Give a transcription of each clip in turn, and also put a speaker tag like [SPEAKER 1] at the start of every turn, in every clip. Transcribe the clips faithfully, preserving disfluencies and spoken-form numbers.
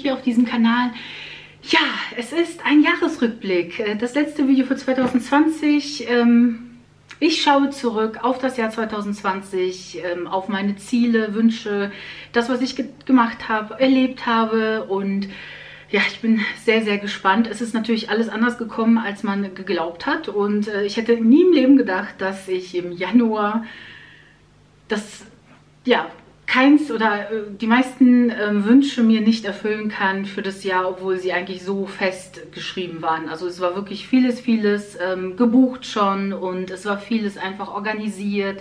[SPEAKER 1] hier auf diesem Kanal. Ja, es ist ein Jahresrückblick. Das letzte Video für zwanzig zwanzig. Ich schaue zurück auf das Jahr zwanzig zwanzig, auf meine Ziele, Wünsche, das, was ich ge gemacht habe, erlebt habe. Und ja, ich bin sehr, sehr gespannt. Es ist natürlich alles anders gekommen, als man geglaubt hat. Und ich hätte nie im Leben gedacht, dass ich im Januar das, ja, keins oder äh, die meisten äh, Wünsche mir nicht erfüllen kann für das Jahr, obwohl sie eigentlich so fest geschrieben waren. Also es war wirklich vieles, vieles ähm, gebucht schon und es war vieles einfach organisiert.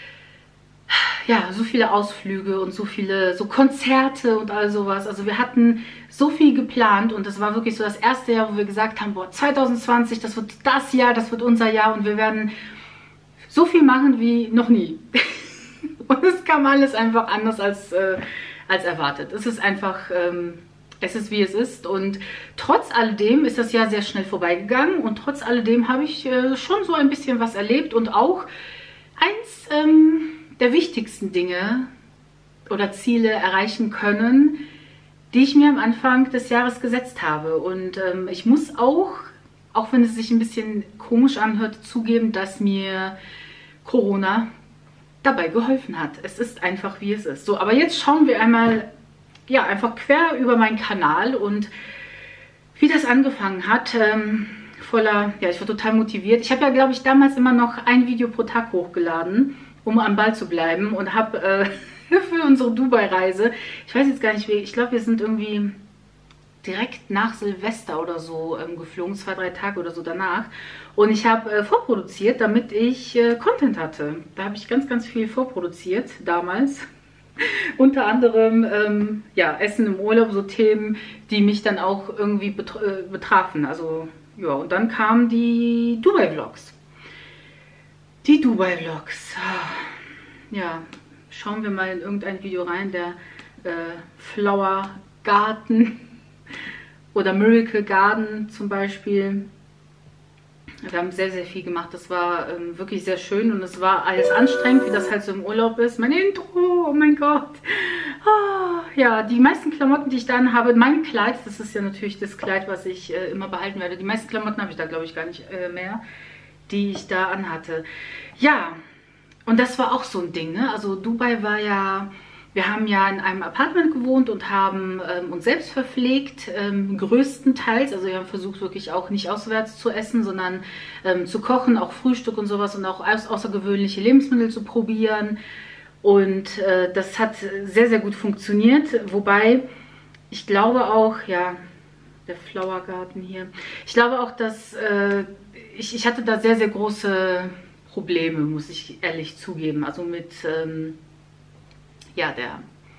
[SPEAKER 1] Ja, so viele Ausflüge und so viele so Konzerte und all sowas. Also wir hatten so viel geplant und das war wirklich so das erste Jahr, wo wir gesagt haben, boah, zwanzig zwanzig, das wird das Jahr, das wird unser Jahr und wir werden so viel machen wie noch nie. Und es kam alles einfach anders als, äh, als erwartet. Es ist einfach, ähm, es ist wie es ist. Und trotz alledem ist das Jahr sehr schnell vorbeigegangen. Und trotz alledem habe ich äh, schon so ein bisschen was erlebt. Und auch eins ähm, der wichtigsten Dinge oder Ziele erreichen können, die ich mir am Anfang des Jahres gesetzt habe. Und ähm, ich muss auch, auch wenn es sich ein bisschen komisch anhört, zugeben, dass mir Corona dabei geholfen hat. Es ist einfach, wie es ist. So, aber jetzt schauen wir einmal, ja, einfach quer über meinen Kanal und wie das angefangen hat. Ähm, voller, ja, ich war total motiviert. Ich habe ja, glaube ich, damals immer noch ein Video pro Tag hochgeladen, um am Ball zu bleiben und habe äh, für unsere Dubai-Reise, ich weiß jetzt gar nicht, wie, ich glaube, wir sind irgendwie direkt nach Silvester oder so ähm, geflogen, zwei, drei Tage oder so danach. Und ich habe äh, vorproduziert, damit ich äh, Content hatte. Da habe ich ganz, ganz viel vorproduziert damals. Unter anderem ähm, ja, Essen im Urlaub, so Themen, die mich dann auch irgendwie betr äh, betrafen. Also ja, und dann kamen die Dubai-Vlogs. Die Dubai-Vlogs. Ja, schauen wir mal in irgendein Video rein. Der äh, Flower Garden oder Miracle Garden zum Beispiel. Wir haben sehr, sehr viel gemacht. Das war ähm, wirklich sehr schön und es war alles anstrengend, wie das halt so im Urlaub ist. Mein Intro, oh mein Gott. Ah, ja, die meisten Klamotten, die ich dann habe, mein Kleid, das ist ja natürlich das Kleid, was ich äh, immer behalten werde. Die meisten Klamotten habe ich da, glaube ich, gar nicht äh, mehr, die ich da anhatte. Ja, und das war auch so ein Ding, ne? Also Dubai war ja... Wir haben ja in einem Apartment gewohnt und haben ähm, uns selbst verpflegt, ähm, größtenteils. Also wir haben versucht, wirklich auch nicht auswärts zu essen, sondern ähm, zu kochen, auch Frühstück und sowas und auch außergewöhnliche Lebensmittel zu probieren. Und äh, das hat sehr, sehr gut funktioniert. Wobei, ich glaube auch, ja, der Flower Garden hier. Ich glaube auch, dass äh, ich, ich hatte da sehr, sehr große Probleme, muss ich ehrlich zugeben. Also mit... Ähm, ja, der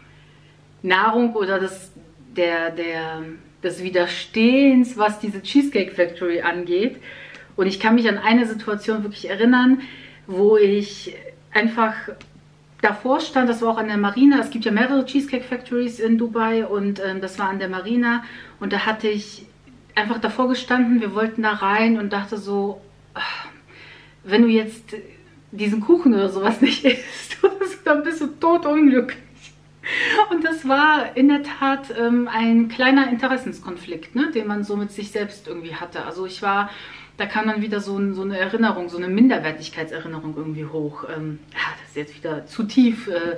[SPEAKER 1] Nahrung oder des, der, der, des Widerstehens, was diese Cheesecake Factory angeht. Und ich kann mich an eine Situation wirklich erinnern, wo ich einfach davor stand, das war auch an der Marina. Es gibt ja mehrere Cheesecake Factories in Dubai und ähm, das war an der Marina. Und da hatte ich einfach davor gestanden, wir wollten da rein und dachte so, ach, wenn du jetzt diesen Kuchen oder sowas nicht isst, dann bist du totunglücklich. Und das war in der Tat ähm, ein kleiner Interessenskonflikt, ne, den man so mit sich selbst irgendwie hatte. Also ich war, da kam dann wieder so, ein, so eine Erinnerung, so eine Minderwertigkeitserinnerung irgendwie hoch. Ähm, ja, das ist jetzt wieder zu tief, äh,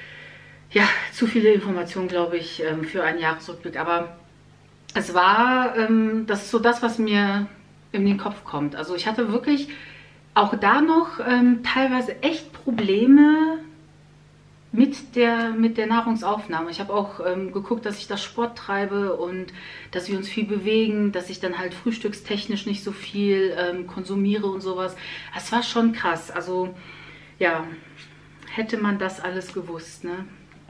[SPEAKER 1] ja, zu viele Informationen, glaube ich, ähm, für einen Jahresrückblick. Aber es war, ähm, das ist so das, was mir in den Kopf kommt. Also ich hatte wirklich auch da noch ähm, teilweise echt Probleme mit der, mit der Nahrungsaufnahme. Ich habe auch ähm, geguckt, dass ich da Sport treibe und dass wir uns viel bewegen, dass ich dann halt frühstückstechnisch nicht so viel ähm, konsumiere und sowas. Das war schon krass. Also ja, hätte man das alles gewusst, ne?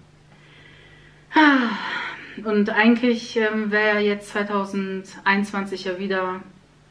[SPEAKER 1] Und eigentlich ähm, wäre ja jetzt zwanzig einundzwanzig ja wieder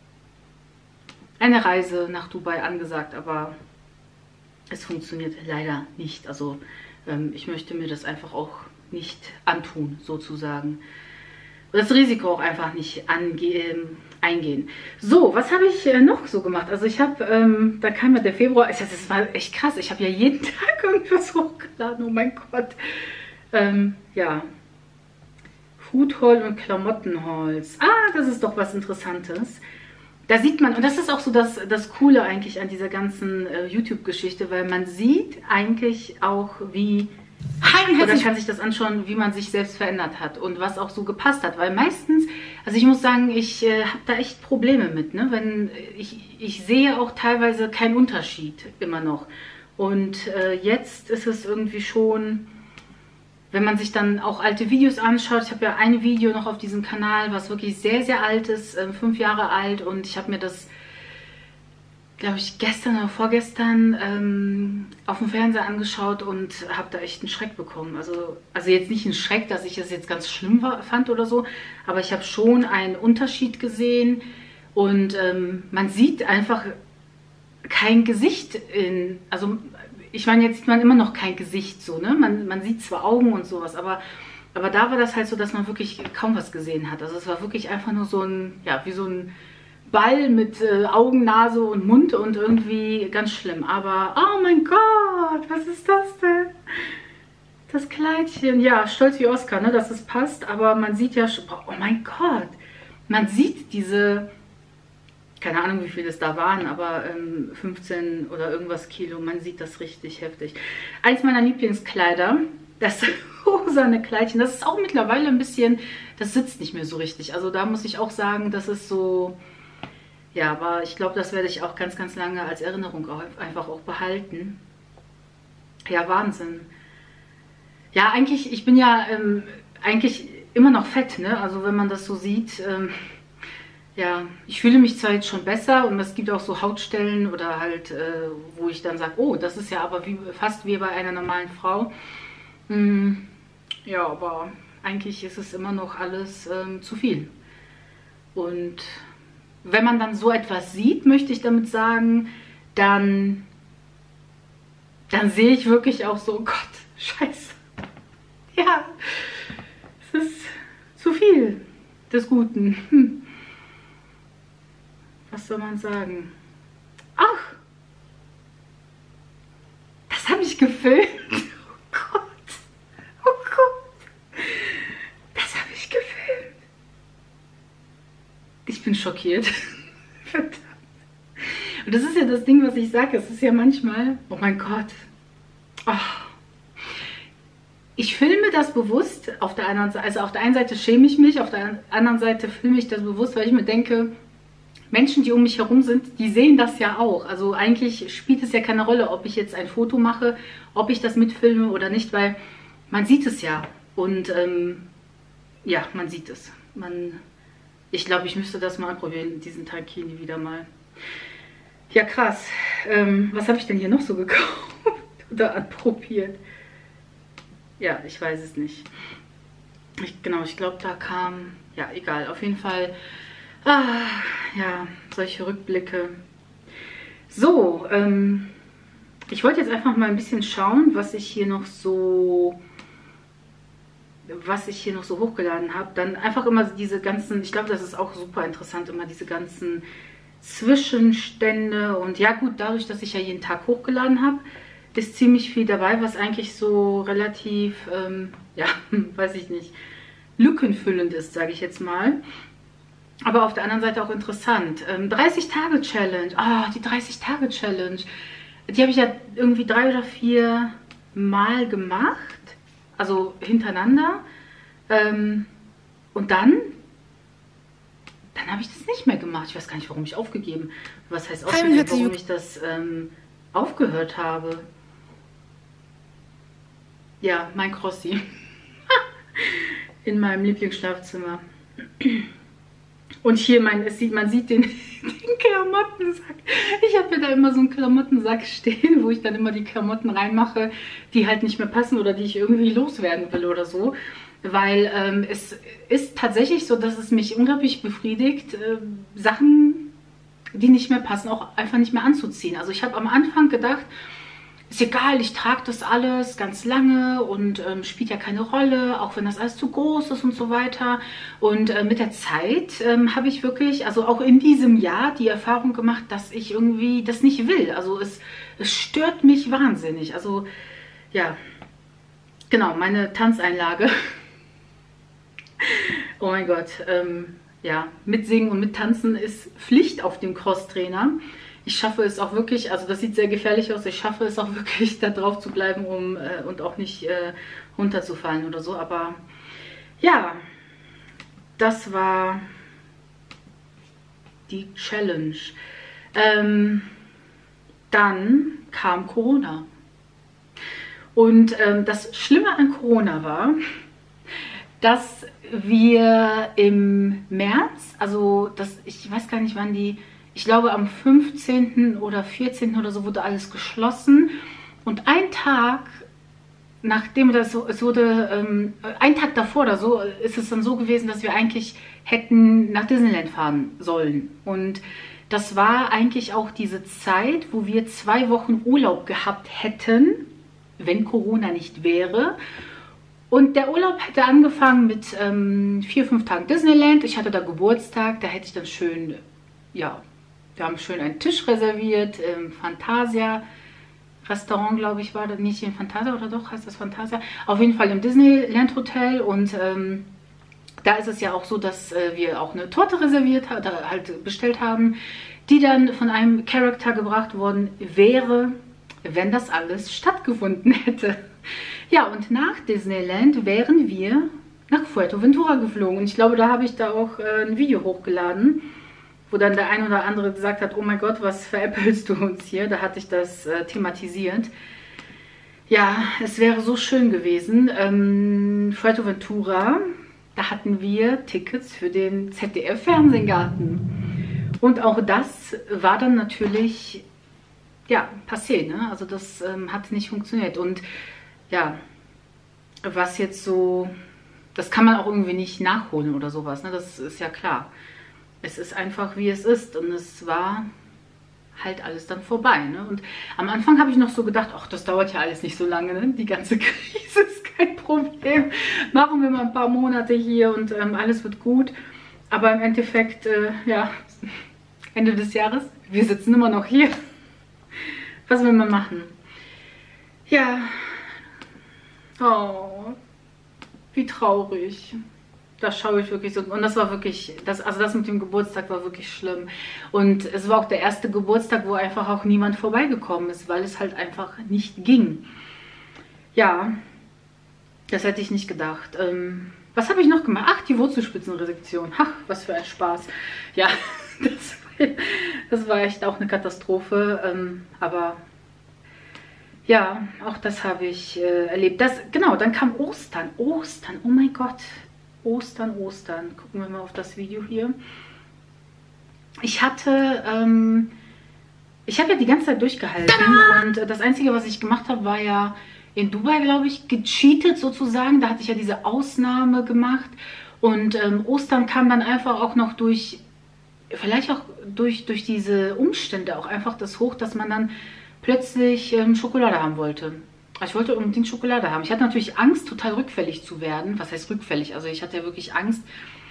[SPEAKER 1] eine Reise nach Dubai angesagt, aber es funktioniert leider nicht. Also ähm, ich möchte mir das einfach auch nicht antun, sozusagen. Und das Risiko auch einfach nicht angehen, eingehen. So, was habe ich äh, noch so gemacht? Also ich habe, ähm, da kam ja der Februar, ich, das war echt krass, ich habe ja jeden Tag irgendwas hochgeladen, oh mein Gott. Ähm, ja, Food Haul und Klamottenhauls. Ah, das ist doch was Interessantes. Da sieht man, und das ist auch so das, das Coole eigentlich an dieser ganzen äh, YouTube-Geschichte, weil man sieht eigentlich auch, wie, oder kann sich das anschauen, wie man sich selbst verändert hat und was auch so gepasst hat. Weil meistens, also ich muss sagen, ich äh, habe da echt Probleme mit, ne? Wenn ich, ich sehe auch teilweise keinen Unterschied immer noch. Und äh, jetzt ist es irgendwie schon... Wenn man sich dann auch alte Videos anschaut, ich habe ja ein Video noch auf diesem Kanal, was wirklich sehr, sehr alt ist, äh, fünf Jahre alt, und ich habe mir das, glaube ich, gestern oder vorgestern ähm, auf dem Fernseher angeschaut und habe da echt einen Schreck bekommen. Also, also jetzt nicht einen Schreck, dass ich es jetzt ganz schlimm war, fand oder so, aber ich habe schon einen Unterschied gesehen, und ähm, man sieht einfach kein Gesicht in, also ich meine, jetzt sieht man immer noch kein Gesicht so, ne? Man, man sieht zwar Augen und sowas, aber, aber da war das halt so, dass man wirklich kaum was gesehen hat. Also es war wirklich einfach nur so ein, ja, wie so ein Ball mit äh, Augen, Nase und Mund und irgendwie ganz schlimm. Aber, oh mein Gott, was ist das denn? Das Kleidchen, ja, stolz wie Oscar, ne, dass es passt, aber man sieht ja schon, oh mein Gott, man sieht diese... Keine Ahnung, wie viele es da waren, aber ähm, fünfzehn oder irgendwas Kilo. Man sieht das richtig heftig. Eins meiner Lieblingskleider, das rosane Kleidchen, das ist auch mittlerweile ein bisschen, das sitzt nicht mehr so richtig. Also da muss ich auch sagen, das ist so, ja, aber ich glaube, das werde ich auch ganz, ganz lange als Erinnerung auch, einfach auch behalten. Ja, Wahnsinn. Ja, eigentlich, ich bin ja ähm, eigentlich immer noch fett, ne? Also wenn man das so sieht, ähm, ja, ich fühle mich zwar jetzt schon besser, und es gibt auch so Hautstellen oder halt, äh, wo ich dann sage, oh, das ist ja aber wie, fast wie bei einer normalen Frau. Hm, ja, aber eigentlich ist es immer noch alles ähm, zu viel. Und wenn man dann so etwas sieht, möchte ich damit sagen, dann, dann sehe ich wirklich auch so, oh Gott, scheiße. Ja, es ist zu viel des Guten. Hm. Was soll man sagen? Ach, das habe ich gefilmt. Oh Gott, oh Gott, das habe ich gefilmt. Ich bin schockiert. Verdammt. Und das ist ja das Ding, was ich sage. Es ist ja manchmal, oh mein Gott. Oh. Ich filme das bewusst. Auf der anderen Seite, also auf der einen Seite schäme ich mich, auf der anderen Seite filme ich das bewusst, weil ich mir denke, Menschen, die um mich herum sind, die sehen das ja auch. Also eigentlich spielt es ja keine Rolle, ob ich jetzt ein Foto mache, ob ich das mitfilme oder nicht, weil man sieht es ja. Und ähm, ja, man sieht es. Man, ich glaube, ich müsste das mal anprobieren, diesen Tankini wieder mal. Ja, krass. Ähm, was habe ich denn hier noch so gekauft oder anprobiert? Ja, ich weiß es nicht. Ich, genau, ich glaube, da kam... Ja, egal. Auf jeden Fall... Ah, ja, solche Rückblicke. So, ähm, ich wollte jetzt einfach mal ein bisschen schauen, was ich hier noch so, was ich hier noch so hochgeladen habe. Dann einfach immer diese ganzen, ich glaube, das ist auch super interessant, immer diese ganzen Zwischenstände. Und ja gut, dadurch, dass ich ja jeden Tag hochgeladen habe, ist ziemlich viel dabei, was eigentlich so relativ, ähm, ja, weiß ich nicht, lückenfüllend ist, sage ich jetzt mal. Aber auf der anderen Seite auch interessant. Ähm, dreißig Tage Challenge. Ah, die dreißig Tage Challenge. Die habe ich ja irgendwie drei oder vier Mal gemacht. Also hintereinander. Ähm, und dann, dann habe ich das nicht mehr gemacht. Ich weiß gar nicht, warum ich aufgegeben. Was heißt aufgegeben, warum ich das ähm, aufgehört habe. Ja, mein Crossi. In meinem Lieblingsschlafzimmer. Und hier, mein, es sieht, man sieht den, den Klamottensack. Ich habe ja da immer so einen Klamottensack stehen, wo ich dann immer die Klamotten reinmache, die halt nicht mehr passen oder die ich irgendwie loswerden will oder so. Weil ähm, es ist tatsächlich so, dass es mich unglaublich befriedigt, äh, Sachen, die nicht mehr passen, auch einfach nicht mehr anzuziehen. Also ich habe am Anfang gedacht, ist egal, ich trage das alles ganz lange und ähm, spielt ja keine Rolle, auch wenn das alles zu groß ist und so weiter. Und äh, mit der Zeit ähm, habe ich wirklich, also auch in diesem Jahr, die Erfahrung gemacht, dass ich irgendwie das nicht will. Also es, es stört mich wahnsinnig. Also ja, genau, meine Tanzeinlage. Oh mein Gott, ähm, ja, mitsingen und mittanzen ist Pflicht auf dem Crosstrainer. Ich schaffe es auch wirklich, also das sieht sehr gefährlich aus, ich schaffe es auch wirklich, da drauf zu bleiben um, äh, und auch nicht äh, runterzufallen oder so. Aber ja, das war die Challenge. Ähm, dann kam Corona. Und ähm, das Schlimme an Corona war, dass wir im März, also das, ich weiß gar nicht wann die, ich glaube am fünfzehnten oder vierzehnten oder so wurde alles geschlossen. Und ein Tag, nachdem das so, es wurde, ähm, ein Tag davor oder so, ist es dann so gewesen, dass wir eigentlich hätten nach Disneyland fahren sollen. Und das war eigentlich auch diese Zeit, wo wir zwei Wochen Urlaub gehabt hätten, wenn Corona nicht wäre. Und der Urlaub hätte angefangen mit ähm, vier, fünf Tagen Disneyland. Ich hatte da Geburtstag, da hätte ich dann schön, ja, wir haben schön einen Tisch reserviert, im Fantasia Restaurant, glaube ich, war das nicht in Fantasia oder doch, heißt das Fantasia? Auf jeden Fall im Disneyland Hotel und ähm, da ist es ja auch so, dass äh, wir auch eine Torte reserviert, oder halt bestellt haben, die dann von einem Charakter gebracht worden wäre, wenn das alles stattgefunden hätte. Ja, und nach Disneyland wären wir nach Fuerteventura geflogen. Und ich glaube, da habe ich da auch äh, ein Video hochgeladen, wo dann der ein oder andere gesagt hat, oh mein Gott, was veräppelst du uns hier? Da hatte ich das äh, thematisiert. Ja, es wäre so schön gewesen. Ähm, Fuerteventura, da hatten wir Tickets für den Z D F-Fernsehgarten. Und auch das war dann natürlich, ja, passé, ne? Also das ähm, hat nicht funktioniert. Und ja, was jetzt so, das kann man auch irgendwie nicht nachholen oder sowas, ne? Das ist ja klar. Es ist einfach, wie es ist. Und es war halt alles dann vorbei, ne? Und am Anfang habe ich noch so gedacht, ach, das dauert ja alles nicht so lange, ne? Die ganze Krise ist kein Problem. Machen wir mal ein paar Monate hier und ähm, alles wird gut. Aber im Endeffekt, äh, ja, Ende des Jahres, wir sitzen immer noch hier. Was will man machen? Ja. Oh, wie traurig. Da schaue ich wirklich so. Und das war wirklich, das, also das mit dem Geburtstag war wirklich schlimm. Und es war auch der erste Geburtstag, wo einfach auch niemand vorbeigekommen ist, weil es halt einfach nicht ging. Ja, das hätte ich nicht gedacht. Ähm, was habe ich noch gemacht? Ach, die Wurzelspitzenresektion. Ach, was für ein Spaß. Ja, das, das war echt auch eine Katastrophe. Ähm, aber ja, auch das habe ich äh, erlebt. Das, genau, dann kam Ostern. Ostern, oh mein Gott. Ostern, Ostern. Gucken wir mal auf das Video hier. Ich hatte, ähm, ich habe ja die ganze Zeit durchgehalten. Und äh, das Einzige, was ich gemacht habe, war ja in Dubai, glaube ich, gecheatet sozusagen. Da hatte ich ja diese Ausnahme gemacht. Und ähm, Ostern kam dann einfach auch noch durch, vielleicht auch durch, durch diese Umstände auch einfach das hoch, dass man dann plötzlich ähm, Schokolade haben wollte. Ich wollte unbedingt Schokolade haben. Ich hatte natürlich Angst, total rückfällig zu werden. Was heißt rückfällig? Also ich hatte ja wirklich Angst,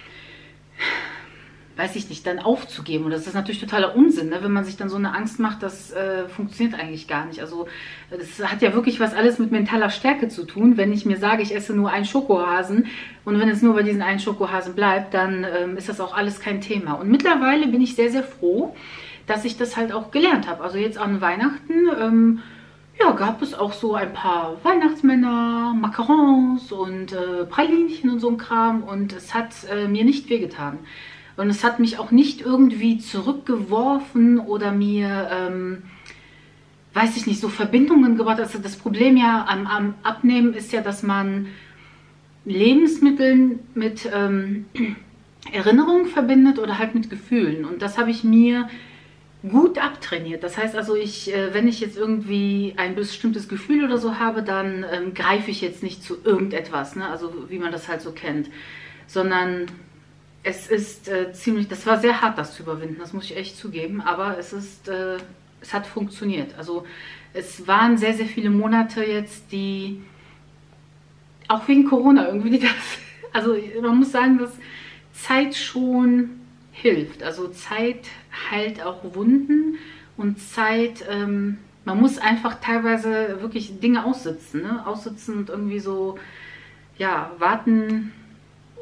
[SPEAKER 1] weiß ich nicht, dann aufzugeben. Und das ist natürlich totaler Unsinn, ne? Wenn man sich dann so eine Angst macht, das äh, funktioniert eigentlich gar nicht. Also das hat ja wirklich was alles mit mentaler Stärke zu tun. Wenn ich mir sage, ich esse nur einen Schokohasen und wenn es nur bei diesen einen Schokohasen bleibt, dann ähm, ist das auch alles kein Thema. Und mittlerweile bin ich sehr, sehr froh, dass ich das halt auch gelernt habe. Also jetzt an Weihnachten, ähm, ja, gab es auch so ein paar Weihnachtsmänner, Macarons und äh, Pralinchen und so ein Kram. Und es hat äh, mir nicht wehgetan. Und es hat mich auch nicht irgendwie zurückgeworfen oder mir, ähm, weiß ich nicht, so Verbindungen gebracht. Also das Problem ja am, am Abnehmen ist ja, dass man Lebensmittel mit ähm, Erinnerungen verbindet oder halt mit Gefühlen. Und das habe ich mir gut abtrainiert. Das heißt also, ich, äh, wenn ich jetzt irgendwie ein bestimmtes Gefühl oder so habe, dann ähm, greife ich jetzt nicht zu irgendetwas, ne? Also wie man das halt so kennt, sondern es ist äh, ziemlich, das war sehr hart, das zu überwinden, das muss ich echt zugeben, aber es ist, äh, es hat funktioniert. Also es waren sehr, sehr viele Monate jetzt, die, auch wegen Corona irgendwie, die das, also man muss sagen, dass Zeit schon hilft. Also Zeit heilt auch Wunden und Zeit, ähm, man muss einfach teilweise wirklich Dinge aussitzen, ne? Aussitzen und irgendwie so, ja, warten,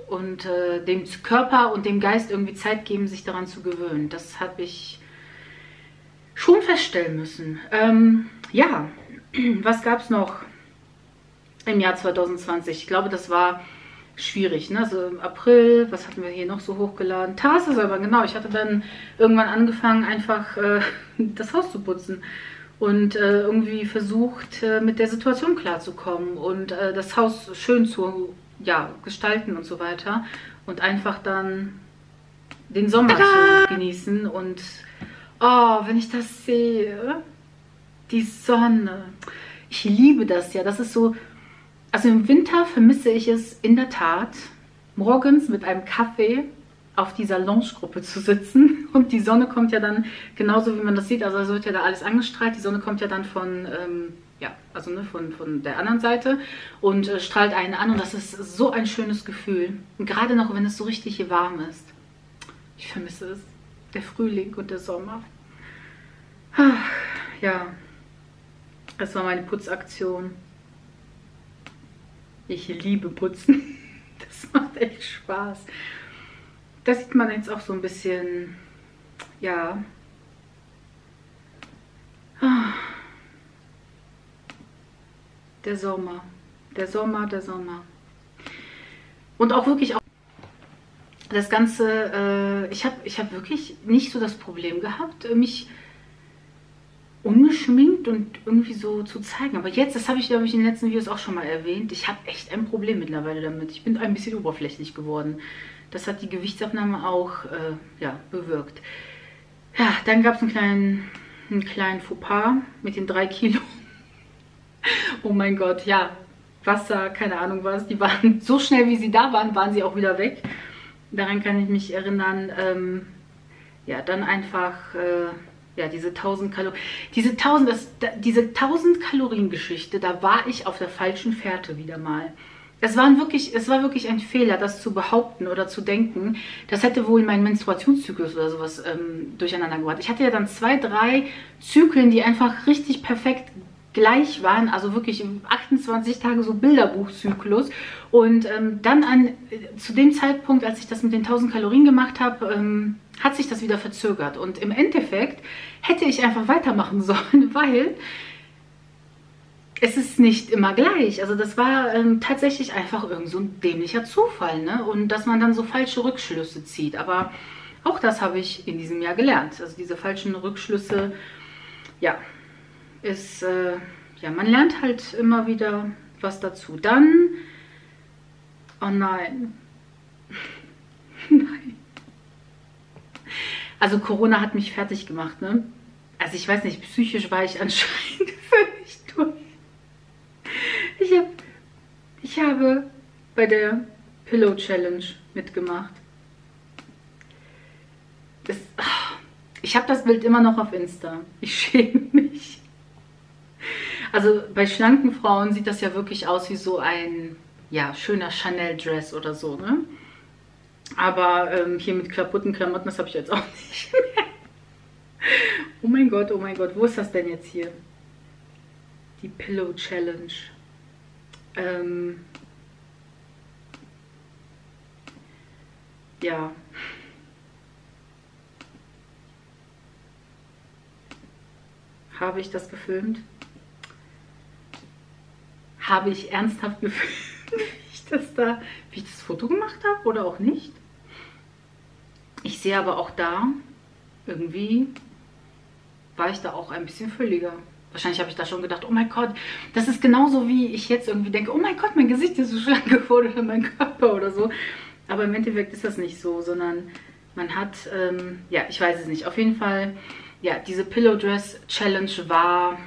[SPEAKER 1] und äh, dem Körper und dem Geist irgendwie Zeit geben, sich daran zu gewöhnen. Das habe ich schon feststellen müssen. Ähm, ja, was gab es noch im Jahr zweitausendzwanzig? Ich glaube, das war schwierig, ne? Also im April, was hatten wir hier noch so hochgeladen? Tarses-Säubern, genau. Ich hatte dann irgendwann angefangen, einfach äh, das Haus zu putzen und äh, irgendwie versucht, äh, mit der Situation klarzukommen und äh, das Haus schön zu ja, gestalten und so weiter und einfach dann den Sommer Tada! zu genießen. Und oh, wenn ich das sehe, die Sonne, ich liebe das ja, das ist so. Also im Winter vermisse ich es in der Tat, morgens mit einem Kaffee auf dieser Loungegruppe zu sitzen. Und die Sonne kommt ja dann, genauso wie man das sieht, also es wird ja da alles angestrahlt. Die Sonne kommt ja dann von, ähm, ja, also ne, von, von der anderen Seite und äh, strahlt einen an. Und das ist so ein schönes Gefühl. Und gerade noch, wenn es so richtig hier warm ist. Ich vermisse es. Der Frühling und der Sommer. Ach, ja, das war meine Putzaktion. Ich liebe Putzen. Das macht echt Spaß. Das sieht man jetzt auch so ein bisschen, ja. Der Sommer. Der Sommer, der Sommer. Und auch wirklich auch das Ganze, äh, ich habe ich hab wirklich nicht so das Problem gehabt, mich ungeschminkt und irgendwie so zu zeigen. Aber jetzt, das habe ich, glaube ich, in den letzten Videos auch schon mal erwähnt, ich habe echt ein Problem mittlerweile damit. Ich bin ein bisschen oberflächlich geworden. Das hat die Gewichtsabnahme auch äh, ja, bewirkt. Ja, dann gab es einen kleinen, einen kleinen Fauxpas mit den drei Kilo. Oh mein Gott, ja, Wasser, keine Ahnung was. Die waren so schnell, wie sie da waren, waren sie auch wieder weg. Daran kann ich mich erinnern. Ähm, ja, dann einfach... Äh, Ja, diese tausend Kalorien, diese tausend, das, diese tausend Kalorien Geschichte, da war ich auf der falschen Fährte wieder mal. Es, waren wirklich, es war wirklich ein Fehler, das zu behaupten oder zu denken. Das hätte wohl meinen Menstruationszyklus oder sowas ähm, durcheinander gebracht. Ich hatte ja dann zwei, drei Zyklen, die einfach richtig perfekt gleich waren. Also wirklich achtundzwanzig Tage so Bilderbuchzyklus. Und ähm, dann an, zu dem Zeitpunkt, als ich das mit den tausend Kalorien gemacht habe, ähm, hat sich das wieder verzögert. Und im Endeffekt hätte ich einfach weitermachen sollen, weil es ist nicht immer gleich. Also das war ähm, tatsächlich einfach irgend so ein dämlicher Zufall, ne? Und dass man dann so falsche Rückschlüsse zieht. Aber auch das habe ich in diesem Jahr gelernt. Also diese falschen Rückschlüsse, ja, ist, äh, ja, man lernt halt immer wieder was dazu. Dann, oh nein, nein. Also Corona hat mich fertig gemacht, ne? Also ich weiß nicht, psychisch war ich anscheinend völlig durch. Ich, hab, ich habe bei der Pillow Challenge mitgemacht. Das, ich habe das Bild immer noch auf Insta. Ich schäme mich. Also bei schlanken Frauen sieht das ja wirklich aus wie so ein, ja, schöner Chanel-Dress oder so, ne? Aber ähm, hier mit kaputten Klamotten, das habe ich jetzt auch nicht mehr. Oh mein Gott, oh mein Gott, wo ist das denn jetzt hier? Die Pillow Challenge. Ähm, ja. Habe ich das gefilmt? Habe ich ernsthaft gefilmt, wie ich das da, wie ich das Foto gemacht habe oder auch nicht? Ich sehe aber auch da, irgendwie war ich da auch ein bisschen fülliger. Wahrscheinlich habe ich da schon gedacht, oh mein Gott, das ist genauso wie ich jetzt irgendwie denke, oh mein Gott, mein Gesicht ist so schlank geworden oder mein Körper oder so. Aber im Endeffekt ist das nicht so, sondern man hat, ähm, ja, ich weiß es nicht. Auf jeden Fall, ja, diese Pillow Dress Challenge war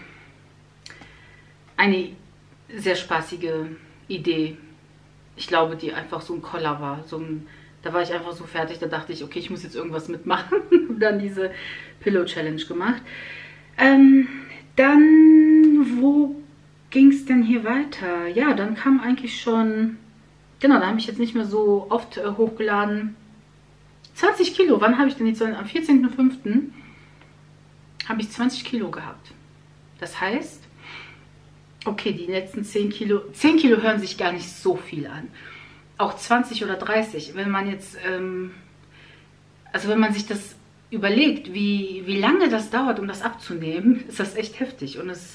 [SPEAKER 1] eine sehr spaßige Idee. Ich glaube, die einfach so ein Koller war. So ein, da war ich einfach so fertig, da dachte ich, okay, ich muss jetzt irgendwas mitmachen. Und dann diese Pillow Challenge gemacht. Ähm, dann, wo ging es denn hier weiter? Ja, dann kam eigentlich schon, genau, da habe ich jetzt nicht mehr so oft äh, hochgeladen. zwanzig Kilo, wann habe ich denn jetzt? Am vierzehnten fünften habe ich zwanzig Kilo gehabt. Das heißt, okay, die letzten zehn Kilo, zehn Kilo hören sich gar nicht so viel an. auch zwanzig oder dreißig, wenn man jetzt, ähm, also wenn man sich das überlegt, wie, wie lange das dauert, um das abzunehmen, ist das echt heftig. Und es,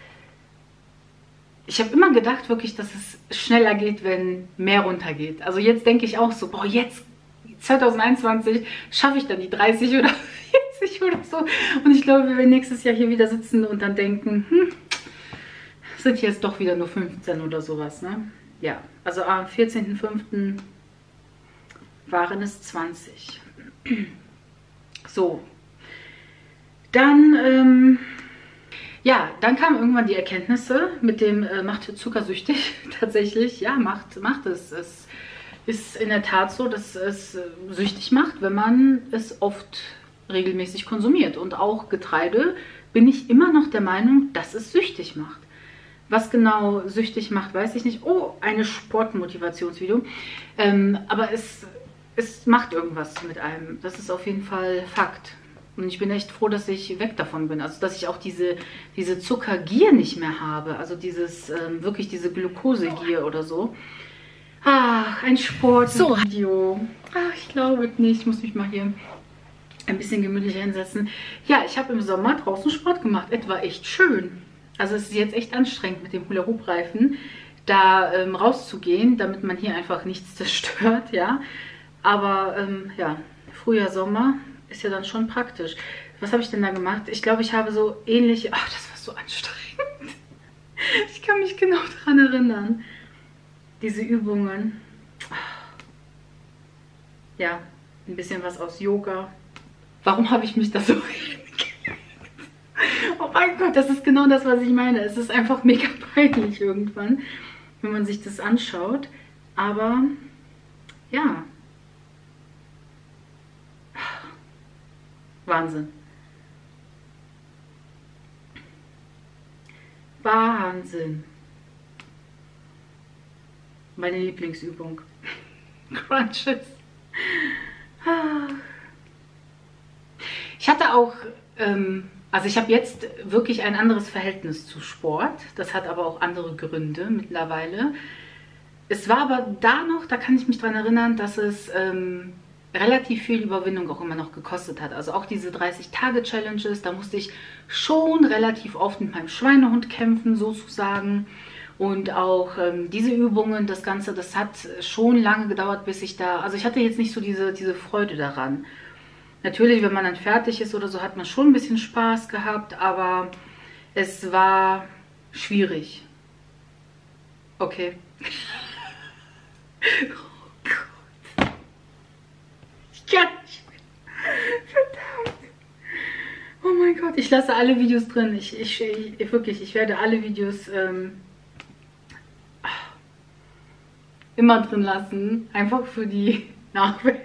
[SPEAKER 1] ich habe immer gedacht wirklich, dass es schneller geht, wenn mehr runtergeht. Also jetzt denke ich auch so, boah, jetzt zwanzig einundzwanzig schaffe ich dann die dreißig oder vierzig oder so. Und ich glaube, wir werden nächstes Jahr hier wieder sitzen und dann denken, hm, sind jetzt doch wieder nur fünfzehn oder sowas, ne? Ja, also am vierzehnten fünften waren es zwanzig. So, dann, ähm, ja, dann kamen irgendwann die Erkenntnisse mit dem, äh, macht Zucker süchtig, tatsächlich, ja, macht, macht es. Es ist in der Tat so, dass es äh, süchtig macht, wenn man es oft regelmäßig konsumiert. Und auch Getreide bin ich immer noch der Meinung, dass es süchtig macht. Was genau süchtig macht, weiß ich nicht. Oh, eine Sportmotivationsvideo. Ähm, aber es, es macht irgendwas mit einem. Das ist auf jeden Fall Fakt. Und ich bin echt froh, dass ich weg davon bin. Also, dass ich auch diese, diese Zuckergier nicht mehr habe. Also, dieses, ähm, wirklich diese Glukosegier oder so. Ach, ein Sportvideo. Ach, ich glaube nicht. Ich muss mich mal hier ein bisschen gemütlicher hinsetzen. Ja, ich habe im Sommer draußen Sport gemacht. Etwa echt schön. Also es ist jetzt echt anstrengend mit dem Hula-Hoop-Reifen da ähm, rauszugehen, damit man hier einfach nichts zerstört, ja. Aber ähm, ja, Frühjahr, Sommer ist ja dann schon praktisch. Was habe ich denn da gemacht? Ich glaube, ich habe so ähnliche... Ach, das war so anstrengend. Ich kann mich genau daran erinnern. Diese Übungen. Ja, ein bisschen was aus Yoga. Warum habe ich mich da so... Oh mein Gott, das ist genau das, was ich meine. Es ist einfach mega peinlich irgendwann, wenn man sich das anschaut. Aber ja. Wahnsinn. Wahnsinn. Meine Lieblingsübung. Crunches. Ich hatte auch... Ähm, Also ich habe jetzt wirklich ein anderes Verhältnis zu Sport. Das hat aber auch andere Gründe mittlerweile. Es war aber da noch, da kann ich mich dran erinnern, dass es ähm, relativ viel Überwindung auch immer noch gekostet hat. Also auch diese dreißig-Tage-Challenges, da musste ich schon relativ oft mit meinem Schweinehund kämpfen, sozusagen. Und auch ähm, diese Übungen, das Ganze, das hat schon lange gedauert, bis ich da... Also ich hatte jetzt nicht so diese, diese Freude daran. Natürlich, wenn man dann fertig ist oder so, hat man schon ein bisschen Spaß gehabt, aber es war schwierig. Okay. Oh Gott. Ich kann nicht mehr. Verdammt. Oh mein Gott, ich lasse alle Videos drin. Ich, ich, ich wirklich, ich werde alle Videos ähm, immer drin lassen. Einfach für die Nachwelt.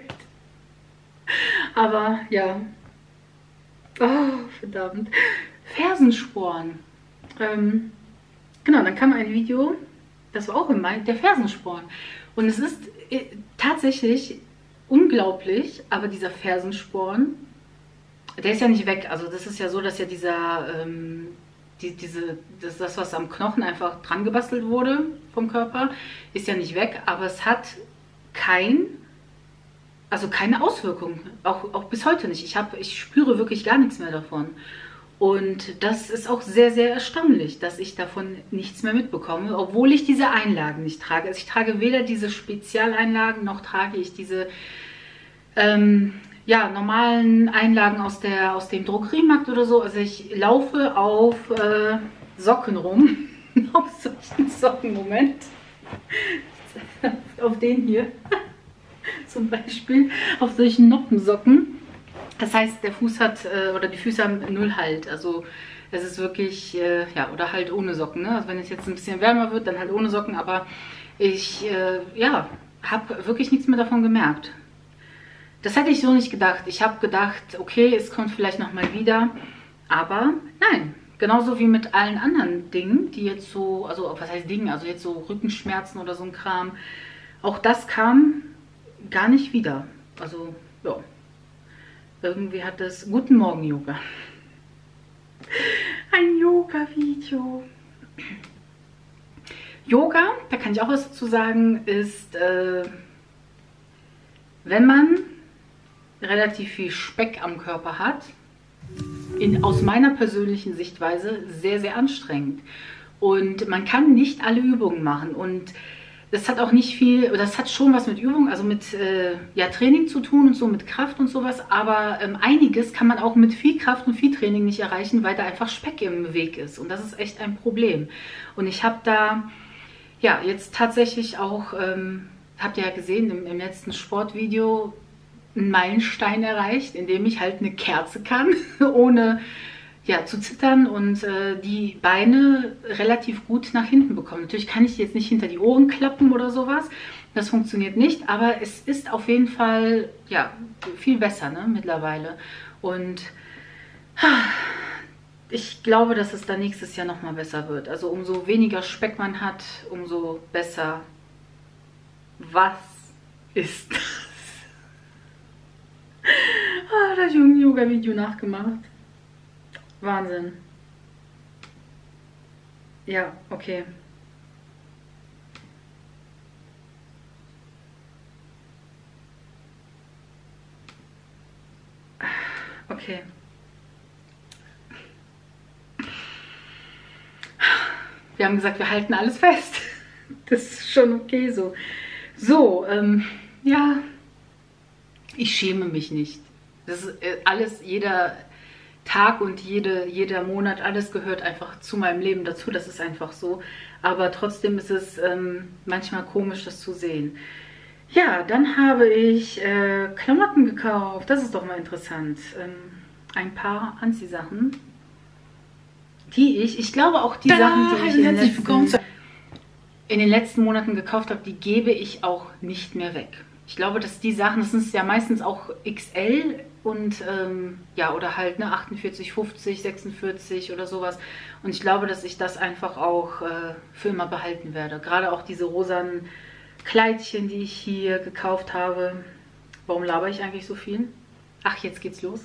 [SPEAKER 1] Aber ja, oh, verdammt, Fersensporn. Ähm, genau, dann kam ein Video, das war auch im Mai, der Fersensporn. Und es ist äh, tatsächlich unglaublich, aber dieser Fersensporn, der ist ja nicht weg. Also das ist ja so, dass ja dieser, ähm, die, diese, das, das, was am Knochen einfach dran gebastelt wurde vom Körper, ist ja nicht weg, aber es hat kein... Also keine Auswirkungen, auch, auch bis heute nicht. Ich, hab, ich spüre wirklich gar nichts mehr davon. Und das ist auch sehr, sehr erstaunlich, dass ich davon nichts mehr mitbekomme, obwohl ich diese Einlagen nicht trage. Also ich trage weder diese Spezialeinlagen, noch trage ich diese ähm, ja, normalen Einlagen aus, der, aus dem Drogeriemarkt oder so. Also ich laufe auf äh, Socken rum, auf solchen Socken, Moment, auf den hier. Zum Beispiel auf solchen Noppensocken. Das heißt, der Fuß hat, äh, oder die Füße haben null Halt. Also es ist wirklich, äh, ja, oder halt ohne Socken. Ne? Also wenn es jetzt ein bisschen wärmer wird, dann halt ohne Socken. Aber ich, äh, ja, habe wirklich nichts mehr davon gemerkt. Das hätte ich so nicht gedacht. Ich habe gedacht, okay, es kommt vielleicht nochmal wieder. Aber nein, genauso wie mit allen anderen Dingen, die jetzt so, also was heißt Dingen, also jetzt so Rückenschmerzen oder so ein Kram. Auch das kam gar nicht wieder. Also, ja. Irgendwie hat es... Guten Morgen, Yoga. Ein Yoga-Video. Yoga, da kann ich auch was dazu sagen, ist, äh, wenn man relativ viel Speck am Körper hat, in, aus meiner persönlichen Sichtweise sehr, sehr anstrengend. Und man kann nicht alle Übungen machen. Und das hat auch nicht viel, das hat schon was mit Übung, also mit äh, ja, Training zu tun und so, mit Kraft und sowas. Aber ähm, einiges kann man auch mit viel Kraft und viel Training nicht erreichen, weil da einfach Speck im Weg ist. Und das ist echt ein Problem. Und ich habe da, ja, jetzt tatsächlich auch, ähm, habt ihr ja gesehen im, im letzten Sportvideo, einen Meilenstein erreicht, indem ich halt eine Kerze kann, ohne ja, zu zittern und äh, die Beine relativ gut nach hinten bekommen. Natürlich kann ich die jetzt nicht hinter die Ohren klappen oder sowas. Das funktioniert nicht, aber es ist auf jeden Fall ja, viel besser, ne, mittlerweile. Und ich glaube, dass es dann nächstes Jahr nochmal besser wird. Also umso weniger Speck man hat, umso besser. Was ist das? Ah, das Yoga-Video nachgemacht. Wahnsinn. Ja, okay. Okay. Wir haben gesagt, wir halten alles fest. Das ist schon okay so. So, ähm, ja, ich schäme mich nicht. Das ist alles, jeder Tag und jede, jeder Monat, alles gehört einfach zu meinem Leben dazu. Das ist einfach so. Aber trotzdem ist es ähm, manchmal komisch, das zu sehen. Ja, dann habe ich äh, Klamotten gekauft. Das ist doch mal interessant. Ähm, ein paar Anziehsachen, die ich, ich glaube auch die da, Sachen, die ich in den, letzten, in den letzten Monaten gekauft habe, die gebe ich auch nicht mehr weg. Ich glaube, dass die Sachen, das sind ja meistens auch X L und ähm, ja, oder halt ne, achtundvierzig, fünfzig, sechsundvierzig oder sowas. Und ich glaube, dass ich das einfach auch äh, für immer behalten werde. Gerade auch diese rosanen Kleidchen, die ich hier gekauft habe. Warum laber ich eigentlich so viel? Ach, jetzt geht's los.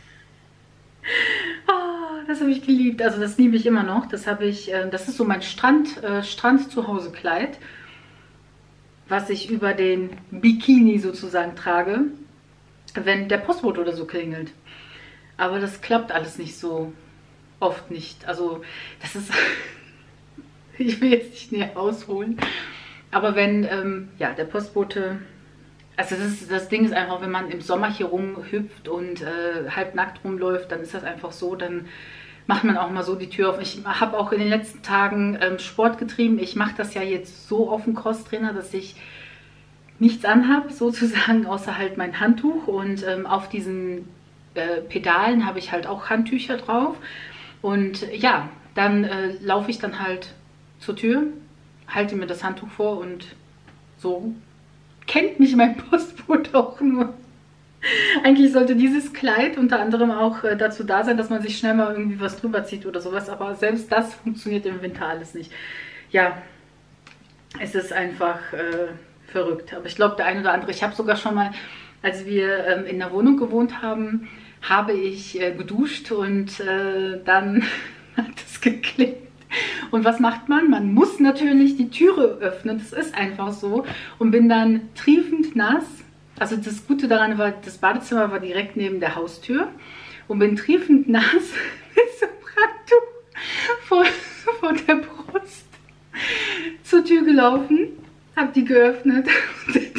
[SPEAKER 1] Oh, das habe ich geliebt. Also das liebe ich immer noch. Das habe ich, äh, das ist so mein Strand, äh, Strand-Zuhause-Kleid, was ich über den Bikini sozusagen trage, wenn der Postbote oder so klingelt. Aber das klappt alles nicht so oft nicht. Also das ist, ich will jetzt nicht näher ausholen, aber wenn ähm, ja, der Postbote, also das, ist, das Ding ist einfach, wenn man im Sommer hier rumhüpft und äh, halb nackt rumläuft, dann ist das einfach so, dann macht man auch mal so die Tür auf. Ich habe auch in den letzten Tagen ähm, Sport getrieben. Ich mache das ja jetzt so auf dem Crosstrainer, dass ich nichts anhabe, sozusagen, außer halt mein Handtuch. Und ähm, auf diesen äh, Pedalen habe ich halt auch Handtücher drauf. Und ja, dann äh, laufe ich dann halt zur Tür, halte mir das Handtuch vor und so kennt mich mein Postbote auch nur. Eigentlich sollte dieses Kleid unter anderem auch äh, dazu da sein, dass man sich schnell mal irgendwie was drüber zieht oder sowas. Aber selbst das funktioniert im Winter alles nicht. Ja, es ist einfach äh, verrückt. Aber ich glaube, der eine oder andere, ich habe sogar schon mal, als wir ähm, in der Wohnung gewohnt haben, habe ich äh, geduscht und äh, dann hat es geklickt. Und was macht man? Man muss natürlich die Türe öffnen. Das ist einfach so. Und bin dann triefend nass. Also das Gute daran war, das Badezimmer war direkt neben der Haustür und bin triefend nass mit so einem Handtuch vor, vor der Brust zur Tür gelaufen, habe die geöffnet und der,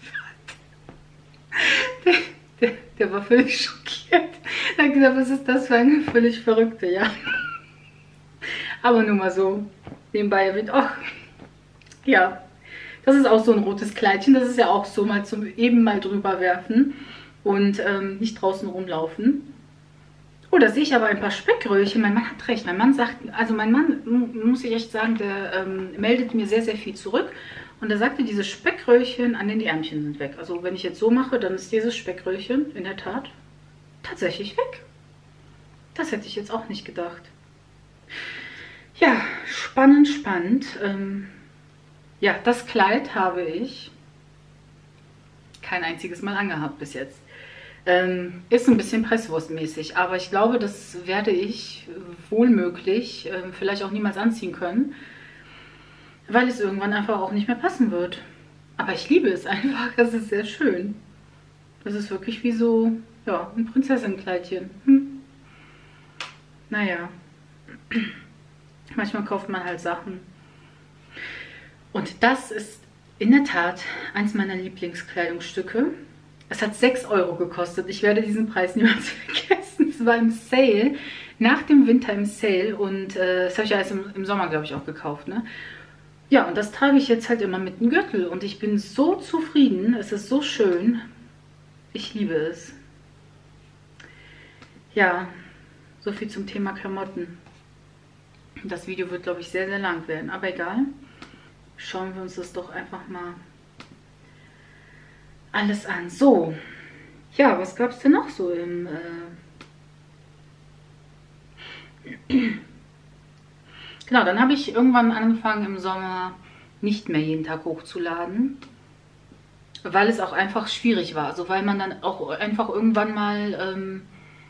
[SPEAKER 1] der, der, der war völlig schockiert. Er hat gesagt, was ist das für eine völlig verrückte, ja. Aber nur mal so, nebenbei wird, ach, ja. Das ist auch so ein rotes Kleidchen. Das ist ja auch so mal zum eben mal drüber werfen und ähm, nicht draußen rumlaufen. Oh, da sehe ich aber ein paar Speckröllchen. Mein Mann hat recht. Mein Mann sagt, also mein Mann, muss ich echt sagen, der ähm, meldet mir sehr, sehr viel zurück. Und er sagte, diese Speckröllchen an den Ärmchen sind weg. Also wenn ich jetzt so mache, dann ist dieses Speckröllchen in der Tat tatsächlich weg. Das hätte ich jetzt auch nicht gedacht. Ja, spannend, spannend. Ähm, Ja, das Kleid habe ich kein einziges Mal angehabt bis jetzt. Ähm, ist ein bisschen presswurstmäßig, aber ich glaube, das werde ich wohl möglich, äh, vielleicht auch niemals anziehen können. weil es irgendwann einfach auch nicht mehr passen wird. Aber ich liebe es einfach, es ist sehr schön. Das ist wirklich wie so, ja, ein Prinzessinnenkleidchen. Hm. Naja, manchmal kauft man halt Sachen. Und das ist in der Tat eins meiner Lieblingskleidungsstücke. Es hat sechs Euro gekostet. Ich werde diesen Preis niemals vergessen. Es war im Sale, nach dem Winter im Sale. Und äh, das habe ich ja erst im, im Sommer, glaube ich, auch gekauft. Ne? Ja, und das trage ich jetzt halt immer mit dem Gürtel. Und ich bin so zufrieden. Es ist so schön. Ich liebe es. Ja, so viel zum Thema Klamotten. Das Video wird, glaube ich, sehr, sehr lang werden. Aber egal. Schauen wir uns das doch einfach mal alles an. So, ja, was gab es denn noch so im... Äh genau, dann habe ich irgendwann angefangen im Sommer nicht mehr jeden Tag hochzuladen, weil es auch einfach schwierig war. Also weil man dann auch einfach irgendwann mal, ähm,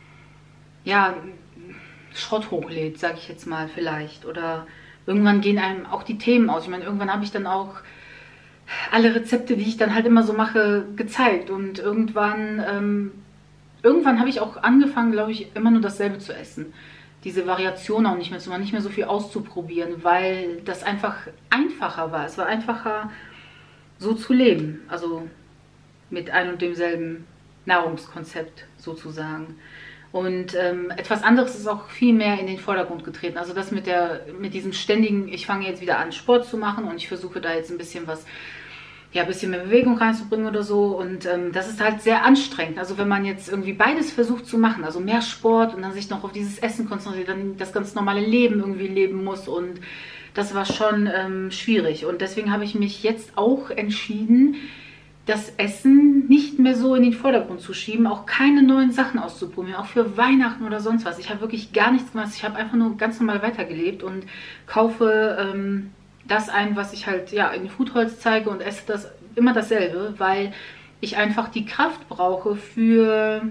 [SPEAKER 1] ja, Schrott hochlädt, sage ich jetzt mal vielleicht. Oder irgendwann gehen einem auch die Themen aus. Ich meine, irgendwann habe ich dann auch alle Rezepte, die ich dann halt immer so mache, gezeigt. Und irgendwann, ähm, irgendwann habe ich auch angefangen, glaube ich, immer nur dasselbe zu essen. Diese Variation auch nicht mehr zu machen, nicht mehr so viel auszuprobieren, weil das einfach einfacher war. Es war einfacher, so zu leben. Also mit ein und demselben Nahrungskonzept sozusagen. Und ähm, etwas anderes ist auch viel mehr in den Vordergrund getreten. Also das mit der, mit diesem ständigen, ich fange jetzt wieder an, Sport zu machen und ich versuche da jetzt ein bisschen was, ja, ein bisschen mehr Bewegung reinzubringen oder so. Und ähm, das ist halt sehr anstrengend. Also wenn man jetzt irgendwie beides versucht zu machen, also mehr Sport und dann sich noch auf dieses Essen konzentriert, dann das ganz normale Leben irgendwie leben muss. Und das war schon ähm, schwierig. Und deswegen habe ich mich jetzt auch entschieden, das Essen nicht mehr so in den Vordergrund zu schieben, auch keine neuen Sachen auszuprobieren, auch für Weihnachten oder sonst was. Ich habe wirklich gar nichts gemacht. Ich habe einfach nur ganz normal weitergelebt und kaufe ähm, das ein, was ich halt ja in Foodholz zeige und esse das immer dasselbe, weil ich einfach die Kraft brauche für,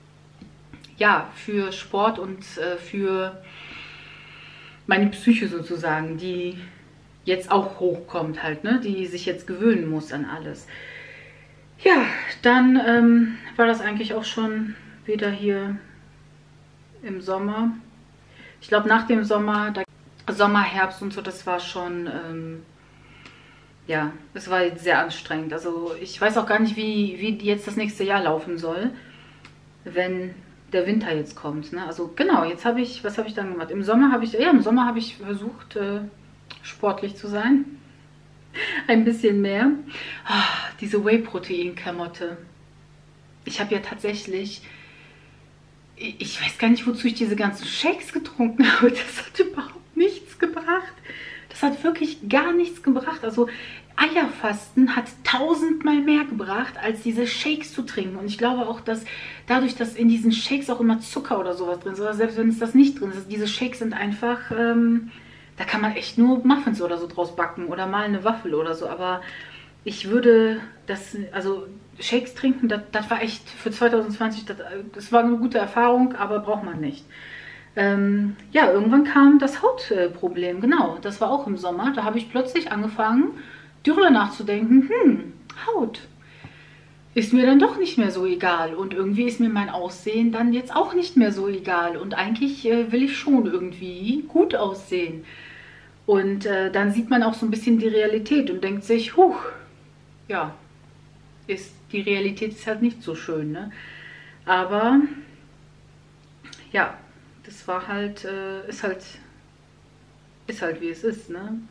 [SPEAKER 1] ja, für Sport und äh, für meine Psyche sozusagen, die jetzt auch hochkommt halt, ne? Die sich jetzt gewöhnen muss an alles. Ja, dann ähm, war das eigentlich auch schon wieder hier im Sommer. Ich glaube, nach dem Sommer, da, Sommer, Herbst und so, das war schon, ähm, ja, es war jetzt sehr anstrengend. Also ich weiß auch gar nicht, wie, wie jetzt das nächste Jahr laufen soll, wenn der Winter jetzt kommt. Ne? Also genau, jetzt habe ich, was habe ich dann gemacht? Im Sommer habe ich, ja, im Sommer habe ich versucht, äh, sportlich zu sein. Ein bisschen mehr. Oh, diese Whey-Protein-Klamotte. Ich habe ja tatsächlich, ich weiß gar nicht, wozu ich diese ganzen Shakes getrunken habe. Das hat überhaupt nichts gebracht. Das hat wirklich gar nichts gebracht. Also Eierfasten hat tausendmal mehr gebracht, als diese Shakes zu trinken. Und ich glaube auch, dass dadurch, dass in diesen Shakes auch immer Zucker oder sowas drin ist, oder selbst wenn es das nicht drin ist, diese Shakes sind einfach... Ähm, da kann man echt nur Muffins oder so draus backen oder mal eine Waffel oder so. Aber ich würde das, also Shakes trinken, das, das war echt für zwanzig zwanzig, das, das war eine gute Erfahrung, aber braucht man nicht. Ähm, ja, irgendwann kam das Hautproblem, genau. Das war auch im Sommer. Da habe ich plötzlich angefangen, darüber nachzudenken, hm, Haut. Ist mir dann doch nicht mehr so egal. Und irgendwie ist mir mein Aussehen dann jetzt auch nicht mehr so egal. Und eigentlich äh, will ich schon irgendwie gut aussehen. Und äh, dann sieht man auch so ein bisschen die Realität und denkt sich, huch, ja, ist, die Realität ist halt nicht so schön, ne? Aber, ja, das war halt, äh, ist halt, ist halt wie es ist, ne?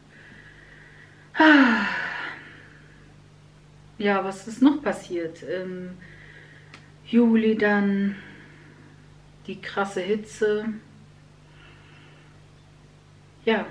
[SPEAKER 1] Ja, was ist noch passiert? Im Juli dann die krasse Hitze. Ja.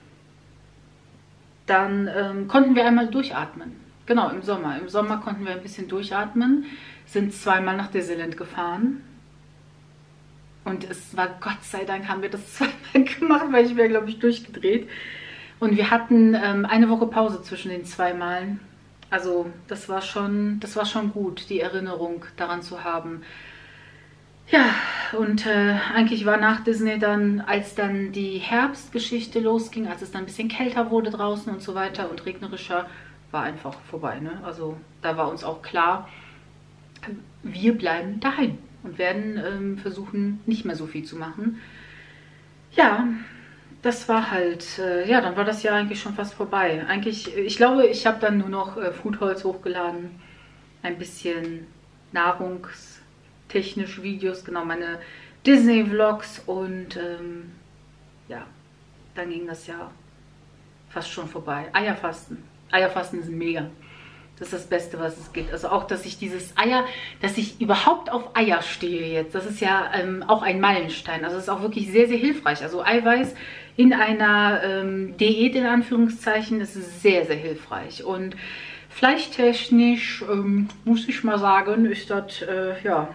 [SPEAKER 1] Dann ähm, konnten wir einmal durchatmen. Genau, im Sommer. Im Sommer konnten wir ein bisschen durchatmen. Sind zweimal nach Disneyland gefahren. Und es war, Gott sei Dank, haben wir das zweimal gemacht, weil ich wäre, glaube ich, durchgedreht. Und wir hatten ähm, eine Woche Pause zwischen den zwei Malen. Also das war schon, das war schon gut, die Erinnerung daran zu haben. Ja, und äh, eigentlich war nach Disney dann, als dann die Herbstgeschichte losging, als es dann ein bisschen kälter wurde draußen und so weiter und regnerischer, war einfach vorbei. Ne? Also da war uns auch klar, wir bleiben daheim und werden ähm, versuchen, nicht mehr so viel zu machen. Ja, das war halt, äh, ja, dann war das Jahr eigentlich schon fast vorbei. Eigentlich, ich glaube, ich habe dann nur noch äh, Foodholz hochgeladen, ein bisschen nahrungstechnisch Videos, genau, meine Disney-Vlogs und ähm, ja, dann ging das Jahr fast schon vorbei. Eierfasten. Eierfasten ist mega. Das ist das Beste, was es gibt. Also auch, dass ich dieses Eier, dass ich überhaupt auf Eier stehe jetzt, das ist ja ähm, auch ein Meilenstein. Also es ist auch wirklich sehr, sehr hilfreich. Also Eiweiß in einer ähm, Diät in Anführungszeichen ist sehr, sehr hilfreich. Und fleischtechnisch, ähm, muss ich mal sagen, ist das, äh, ja,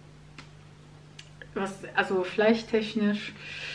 [SPEAKER 1] was, also fleischtechnisch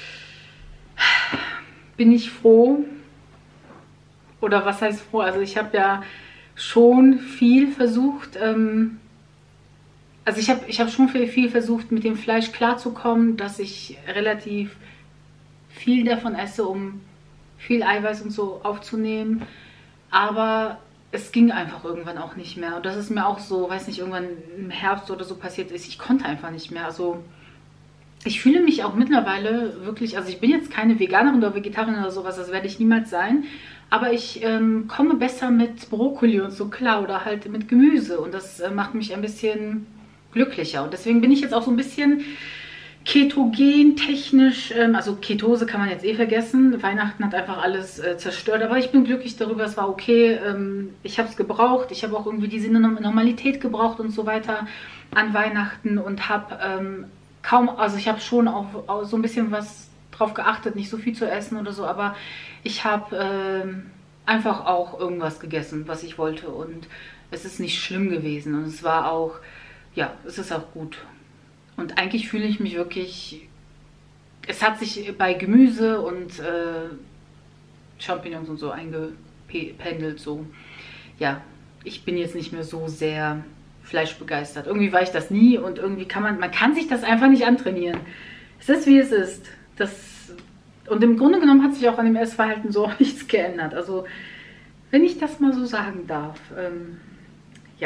[SPEAKER 1] bin ich froh. Oder was heißt froh? Also ich habe ja schon viel versucht, ähm, also ich habe ich hab schon viel, viel versucht, mit dem Fleisch klarzukommen, dass ich relativ viel davon esse, um viel Eiweiß und so aufzunehmen, aber es ging einfach irgendwann auch nicht mehr und das ist mir auch so, weiß nicht, irgendwann im Herbst oder so passiert ist, ich konnte einfach nicht mehr, also ich fühle mich auch mittlerweile wirklich, also ich bin jetzt keine Veganerin oder Vegetarierin oder sowas, das werde ich niemals sein, aber ich ähm, komme besser mit Brokkoli und so klar oder halt mit Gemüse und das äh, macht mich ein bisschen glücklicher. Und deswegen bin ich jetzt auch so ein bisschen ketogen technisch, ähm, also Ketose kann man jetzt eh vergessen. Weihnachten hat einfach alles äh, zerstört, aber ich bin glücklich darüber, es war okay. Ähm, ich habe es gebraucht, ich habe auch irgendwie diese Normalität gebraucht und so weiter an Weihnachten und habe ähm, kaum, also ich habe schon auch, auch so ein bisschen was drauf geachtet, nicht so viel zu essen oder so, aber ich habe ähm, einfach auch irgendwas gegessen, was ich wollte und es ist nicht schlimm gewesen und es war auch, ja, es ist auch gut. Und eigentlich fühle ich mich wirklich, es hat sich bei Gemüse und äh, Champignons und so eingependelt, so, ja, ich bin jetzt nicht mehr so sehr fleischbegeistert. Irgendwie war ich das nie und irgendwie kann man, man kann sich das einfach nicht antrainieren. Es ist, wie es ist. Das, und im Grunde genommen hat sich auch an dem Essverhalten so auch nichts geändert. Also, wenn ich das mal so sagen darf. Ähm, ja.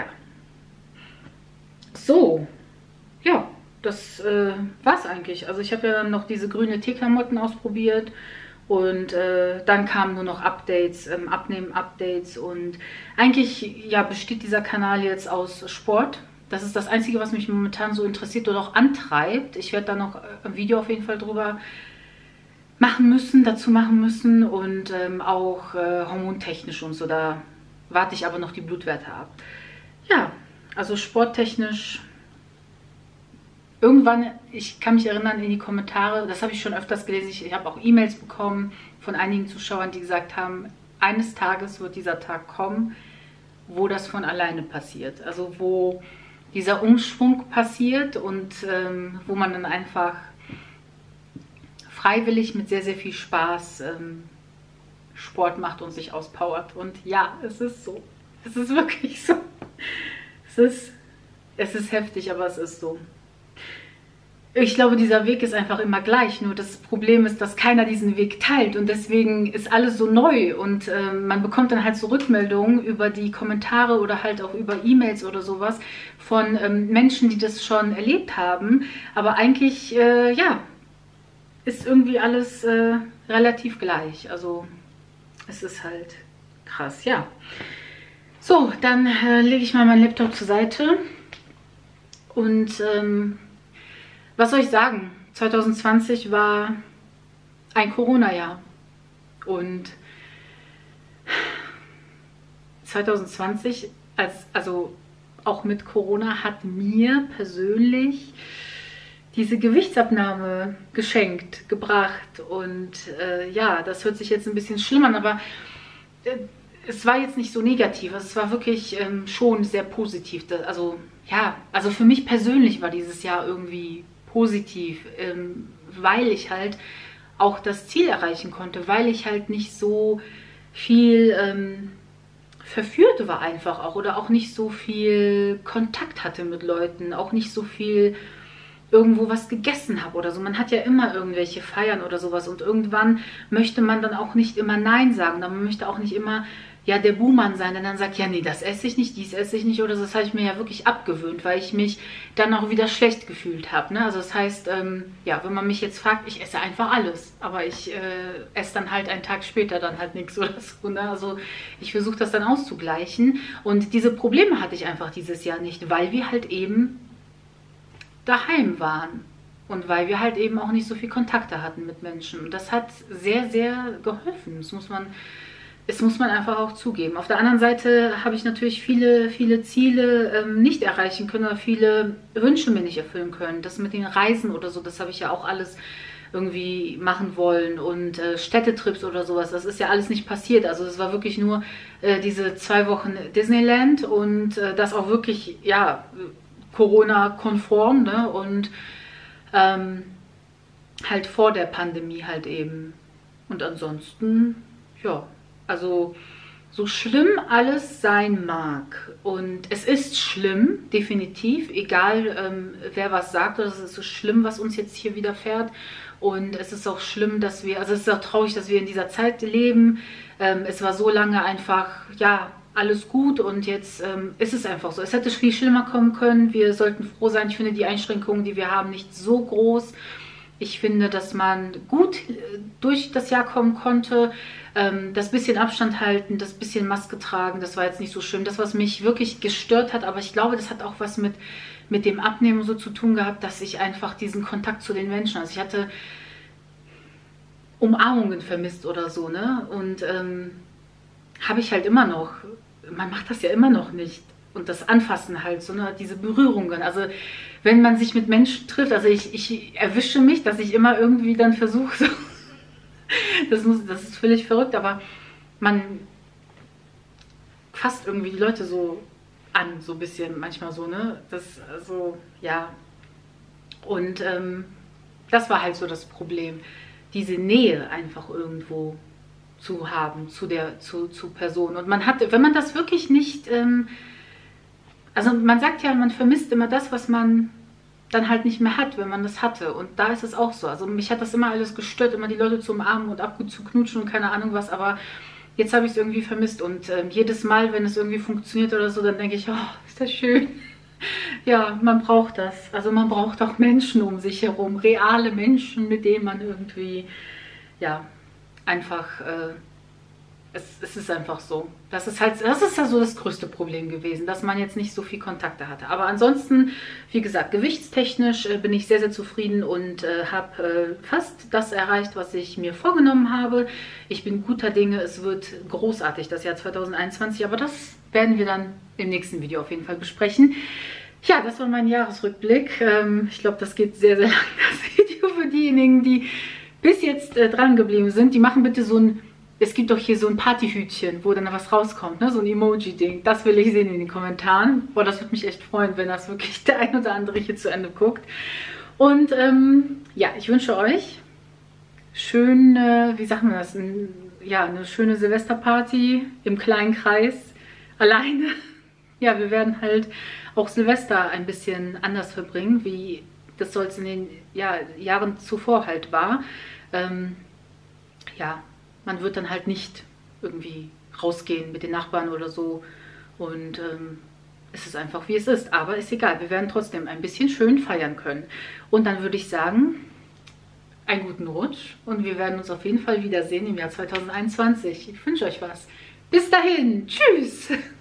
[SPEAKER 1] So. Ja, das äh, war's eigentlich. Also, ich habe ja dann noch diese grüne Tee-Klamotten ausprobiert. Und äh, dann kamen nur noch Updates, ähm, Abnehmen-Updates. Und eigentlich ja, besteht dieser Kanal jetzt aus Sport. Das ist das Einzige, was mich momentan so interessiert oder auch antreibt. Ich werde da noch ein Video auf jeden Fall drüber machen müssen, dazu machen müssen. Und ähm, auch äh, hormontechnisch und so. Da warte ich aber noch die Blutwerte ab. Ja, also sporttechnisch. Irgendwann, ich kann mich erinnern in die Kommentare, das habe ich schon öfters gelesen, ich, ich habe auch E-Mails bekommen von einigen Zuschauern, die gesagt haben, eines Tages wird dieser Tag kommen, wo das von alleine passiert. Also wo dieser Umschwung passiert und ähm, wo man dann einfach freiwillig mit sehr, sehr viel Spaß ähm, Sport macht und sich auspowert. Und ja, es ist so. Es ist wirklich so. Es ist, es ist heftig, aber es ist so. Ich glaube, dieser Weg ist einfach immer gleich. Nur das Problem ist, dass keiner diesen Weg teilt. Und deswegen ist alles so neu. Und äh, man bekommt dann halt so Rückmeldungen über die Kommentare oder halt auch über E-Mails oder sowas von ähm, Menschen, die das schon erlebt haben. Aber eigentlich, äh, ja, ist irgendwie alles äh, relativ gleich. Also es ist halt krass, ja. So, dann äh, lege ich mal meinen Laptop zur Seite. Und ähm, was soll ich sagen? zwanzig zwanzig war ein Corona-Jahr. Und zwanzig zwanzig, als, also auch mit Corona, hat mir persönlich diese Gewichtsabnahme geschenkt, gebracht. Und äh, ja, das hört sich jetzt ein bisschen schlimm an, aber äh, es war jetzt nicht so negativ. Also es war wirklich ähm, schon sehr positiv. Also ja, also für mich persönlich war dieses Jahr irgendwie positiv, ähm, weil ich halt auch das Ziel erreichen konnte, weil ich halt nicht so viel ähm, verführt war einfach auch oder auch nicht so viel Kontakt hatte mit Leuten, auch nicht so viel irgendwo was gegessen habe oder so. Man hat ja immer irgendwelche Feiern oder sowas und irgendwann möchte man dann auch nicht immer Nein sagen. Man möchte auch nicht immer, ja, der Buhmann sein, der dann sagt, ja, nee, das esse ich nicht, dies esse ich nicht oder so. Das habe ich mir ja wirklich abgewöhnt, weil ich mich dann auch wieder schlecht gefühlt habe. Ne? Also das heißt, ähm, ja, wenn man mich jetzt fragt, ich esse einfach alles, aber ich äh, esse dann halt einen Tag später dann halt nichts oder so. Ne? Also ich versuche das dann auszugleichen und diese Probleme hatte ich einfach dieses Jahr nicht, weil wir halt eben daheim waren und weil wir halt eben auch nicht so viel Kontakte hatten mit Menschen. Und das hat sehr, sehr geholfen. Das muss man, das muss man einfach auch zugeben. Auf der anderen Seite habe ich natürlich viele, viele Ziele ähm, nicht erreichen können oder viele Wünsche mir nicht erfüllen können. Das mit den Reisen oder so, das habe ich ja auch alles irgendwie machen wollen und äh, Städtetrips oder sowas, das ist ja alles nicht passiert. Also es war wirklich nur äh, diese zwei Wochen Disneyland und äh, das auch wirklich, ja, Corona-konform, ne? Und ähm, halt vor der Pandemie halt eben. Und ansonsten, ja, also so schlimm alles sein mag. Und es ist schlimm, definitiv, egal ähm, wer was sagt, es ist so schlimm, was uns jetzt hier widerfährt. Und es ist auch schlimm, dass wir, also es ist auch traurig, dass wir in dieser Zeit leben. Ähm, es war so lange einfach, ja, alles gut und jetzt ähm, ist es einfach so. Es hätte viel schlimmer kommen können. Wir sollten froh sein. Ich finde die Einschränkungen, die wir haben, nicht so groß. Ich finde, dass man gut äh, durch das Jahr kommen konnte. Ähm, das bisschen Abstand halten, das bisschen Maske tragen, das war jetzt nicht so schlimm. Das, was mich wirklich gestört hat, aber ich glaube, das hat auch was mit, mit dem Abnehmen so zu tun gehabt, dass ich einfach diesen Kontakt zu den Menschen, also ich hatte Umarmungen vermisst oder so, ne? Und ähm, habe ich halt immer noch. Man macht das ja immer noch nicht. Und das Anfassen halt, so ne, diese Berührungen. Also wenn man sich mit Menschen trifft, also ich, ich erwische mich, dass ich immer irgendwie dann versuche, so, das, muss, das ist völlig verrückt, aber man fasst irgendwie die Leute so an, so ein bisschen manchmal so, ne? Das, also, ja. Und ähm, das war halt so das Problem. Diese Nähe einfach irgendwo zu haben zu der zu, zu Person. Und man hat, wenn man das wirklich nicht, ähm, also man sagt ja, man vermisst immer das, was man dann halt nicht mehr hat, wenn man das hatte. Und da ist es auch so. Also mich hat das immer alles gestört, immer die Leute zu umarmen und ab gut zu knutschen und keine Ahnung was, aber jetzt habe ich es irgendwie vermisst. Und ähm, jedes Mal, wenn es irgendwie funktioniert oder so, dann denke ich, oh, ist das schön. Ja, man braucht das. Also man braucht auch Menschen um sich herum, reale Menschen, mit denen man irgendwie, ja, einfach, äh, es, es ist einfach so. Das ist halt, das ist ja so das größte Problem gewesen, dass man jetzt nicht so viel Kontakte hatte. Aber ansonsten, wie gesagt, gewichtstechnisch äh, bin ich sehr, sehr zufrieden und äh, habe äh, fast das erreicht, was ich mir vorgenommen habe. Ich bin guter Dinge, es wird großartig, das Jahr zweitausendeinundzwanzig, aber das werden wir dann im nächsten Video auf jeden Fall besprechen. Ja, das war mein Jahresrückblick. Ähm, ich glaube, das geht sehr, sehr lang, das Video, für diejenigen, die bis jetzt äh, dran geblieben sind. Die machen bitte so ein, es gibt doch hier so ein Partyhütchen, wo dann was rauskommt, ne? So ein Emoji-Ding. Das will ich sehen in den Kommentaren. Boah, das würde mich echt freuen, wenn das wirklich der ein oder andere hier zu Ende guckt. Und ähm, ja, ich wünsche euch schön, äh, wie sagen wir das, ein, ja, eine schöne Silvesterparty im kleinen Kreis, alleine. Ja, wir werden halt auch Silvester ein bisschen anders verbringen, wie das soll es in den ja, Jahren zuvor halt war. Ähm, ja, man wird dann halt nicht irgendwie rausgehen mit den Nachbarn oder so. Und ähm, es ist einfach, wie es ist. Aber ist egal, wir werden trotzdem ein bisschen schön feiern können. Und dann würde ich sagen, einen guten Rutsch. Und wir werden uns auf jeden Fall wiedersehen im Jahr zweitausendeinundzwanzig. Ich wünsche euch was. Bis dahin. Tschüss.